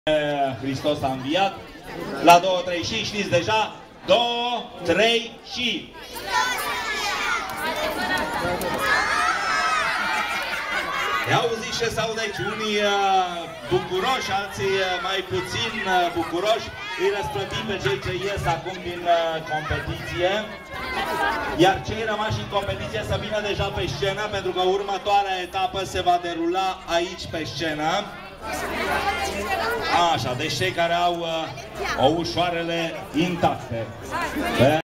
Hristos a înviat. La 2, 3 și știți deja. 2, 3 și. I-auziți ce s-au aici? Unii bucuroși, alții mai puțin bucuroși. Îi răsplătim pe cei ce ies acum din competiție. Iar cei rămași în competiție să vină deja pe scenă, pentru că următoarea etapă se va derula aici pe scenă. Așa, deci cei care au o ușoarele intacte.